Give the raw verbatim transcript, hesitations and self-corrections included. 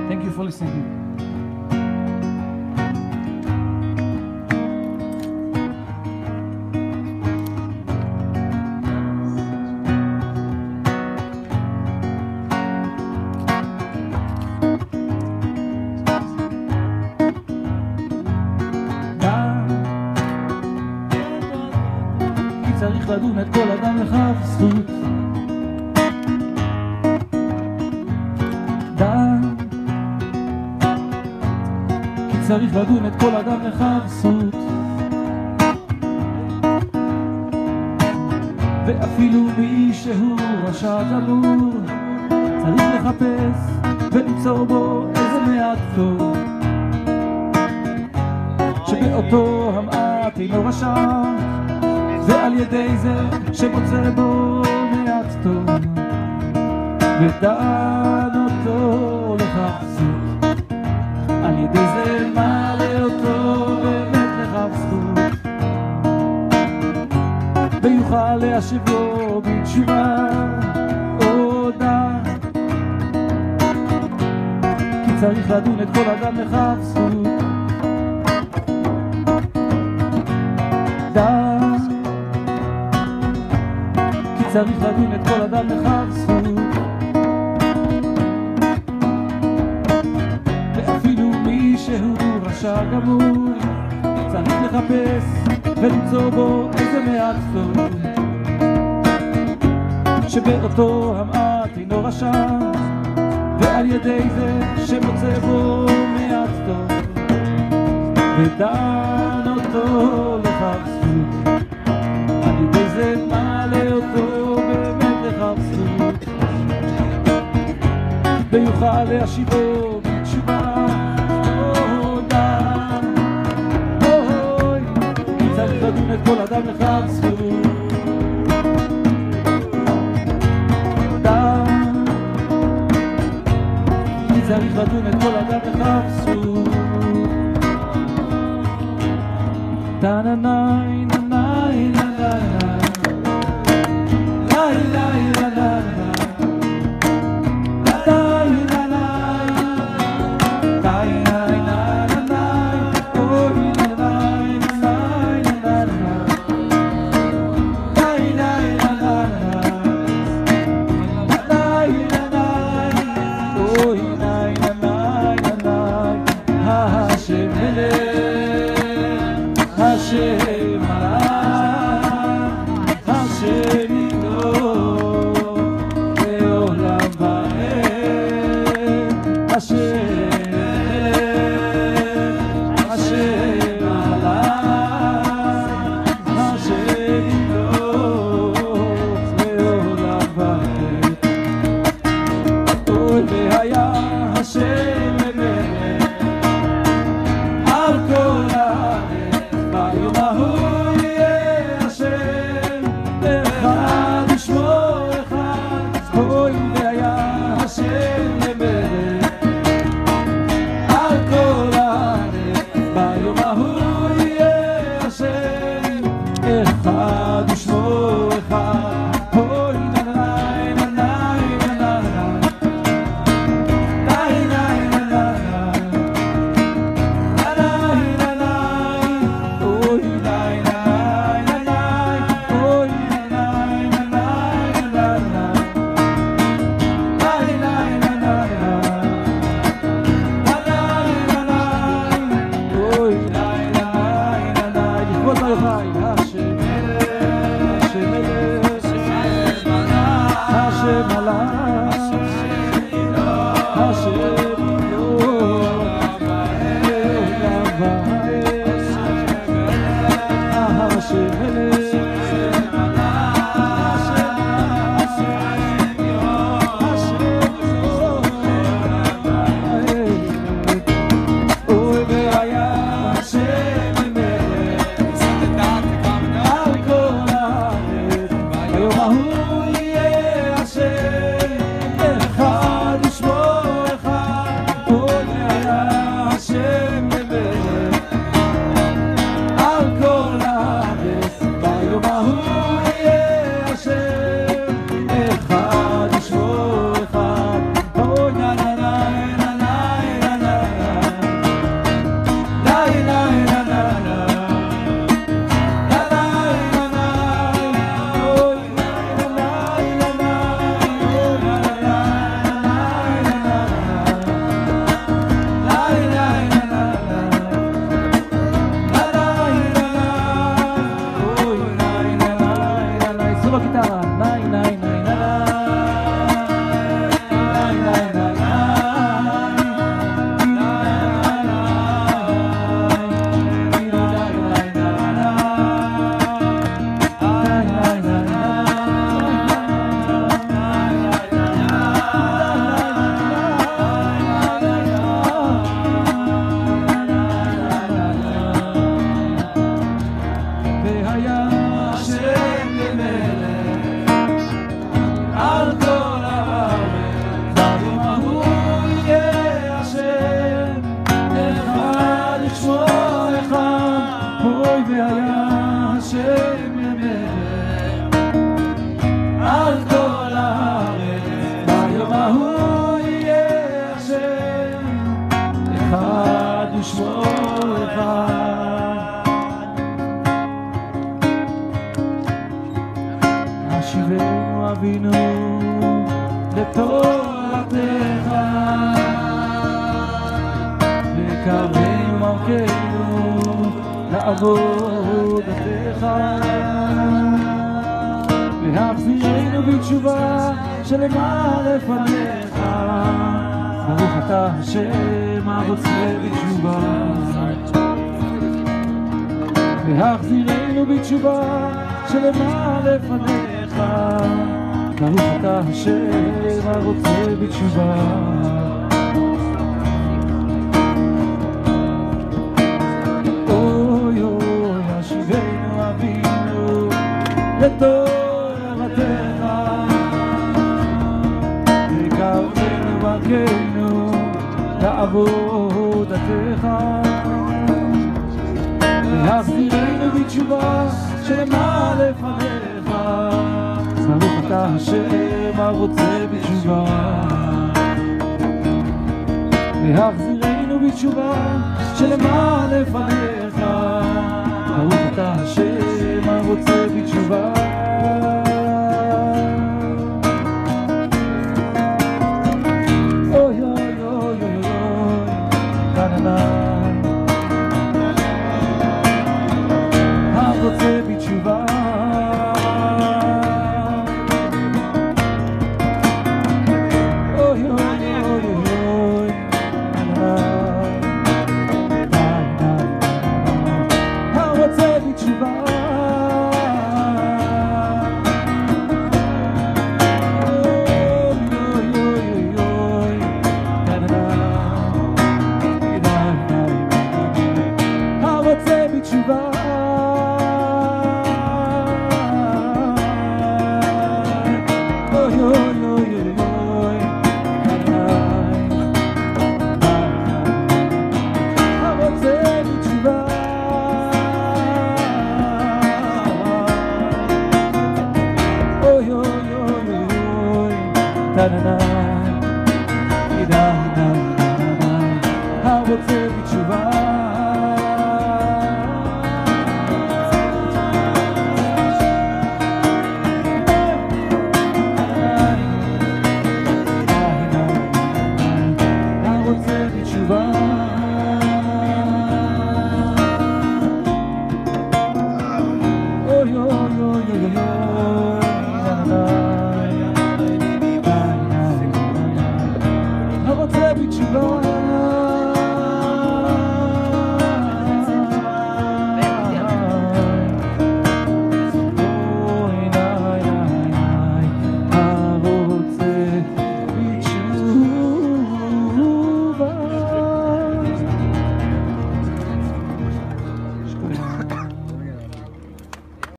Thank you for listening. צריך לדון את כל אדם לכף זכות דם כי צריך לדון את כל אדם לכף זכות ואפילו מי שהוא רשע גמור צריך לחפש ולמצוא בו איזה מעט טוב שבאותו המעט אינו רשע ועל ידי זה שמוצא בו מעט טוב ודן אותו לכף זכות על ידי זה מעלה אותו באמת לכף זכות ויוכל להשיבו בתשובה עודה כי צריך לדון את כל אדם לכף זכות דן צריך לדון את כל אדם לכף זכות ואפילו מי שהוא רשע גמור צריך לחפש ולמצוא בו איזה מעט טוב שבאותו המעט אינו רשע ועל ידי זה שמוצא בו מעט טוב ודן אותו לכף זכות על ידי זה מעלה אותו ויוכל להשיבו בתשובה עודה אוי כי צריך לדון את כל אדם לכף זכות עודה כי צריך לדון את כל אדם לכף זכות טה-נה-ניי נה-ניי נה-ניי השיבנו אבינו לתורתך, וקרבנו מלכנו לעבודתך, והחזירנו בתשובה שלמה לפניך. ברוך אתה השם הרוצה בתשובה, והחזירנו בתשובה שלמה לפניך. ברוך אתה השם הרוצה בתשובה. אוי אוי השיבנו אבינו לתורתך, וקרבנו מלכנו לעבודתך, והחזירנו בתשובה שלמה לפניך. ברוך אתה השם הרוצה בתשובה, והחזירנו בתשובה שלמה לפניך. ברוך אתה השם הרוצה בתשובה. אוי אוי אוי אוי אוי נא הרוצה בתשובה. הרוצה בתשובה. הרוצה בתשובה. אוי אוי אוי אוי אוי